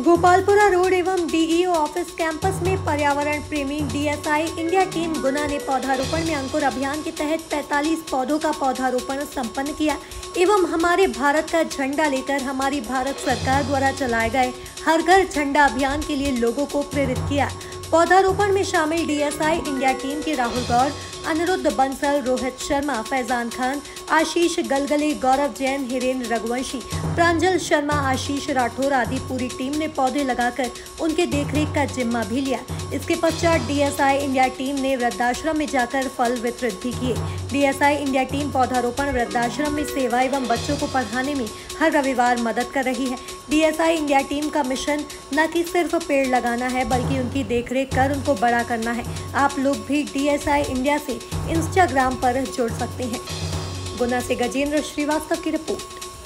Gopalpura road एवं DEO office campus में पर्यावरण प्रेमी डीएसआई इंडिया टीम गुना ने पौधारोपण में अंकुर अभियान के तहत 45 पौधों का पौधारोपण संपन्न किया एवं हमारे भारत का झंडा लेकर हमारी भारत सरकार द्वारा चलाए गए हर घर झंडा अभियान के लिए लोगों को प्रेरित किया। पौधारोपण में शामिल डीएसआई इंडिया टीम के राहुल गौर, अनिरुद्ध बंसल, रोहित शर्मा, फैजान खान, आशीष गलगले, गौरव जैन, हिरेन रघुवंशी, प्रांजल शर्मा, आशीष राठौर आदि पूरी टीम ने पौधे लगाकर उनके देखरेख का जिम्मा भी लिया। इसके पश्चात डीएसआई इंडिया टीम ने वृद्धाश्रम में जाकर फल वितरित भी किए। डीएसआई इंडिया टीम पौधारोपण, वृद्धाश्रम में सेवा एवं बच्चों को पढ़ाने में हर रविवार मदद कर रही है। डीएसआई इंडिया टीम का मिशन न कि सिर्फ पेड़ लगाना है बल्कि उनकी देखरेख कर उनको बड़ा करना है। आप लोग भी डीएसआई इंडिया से इंस्टाग्राम पर जुड़ सकते हैं। गुना से गजेंद्र श्रीवास्तव की रिपोर्ट।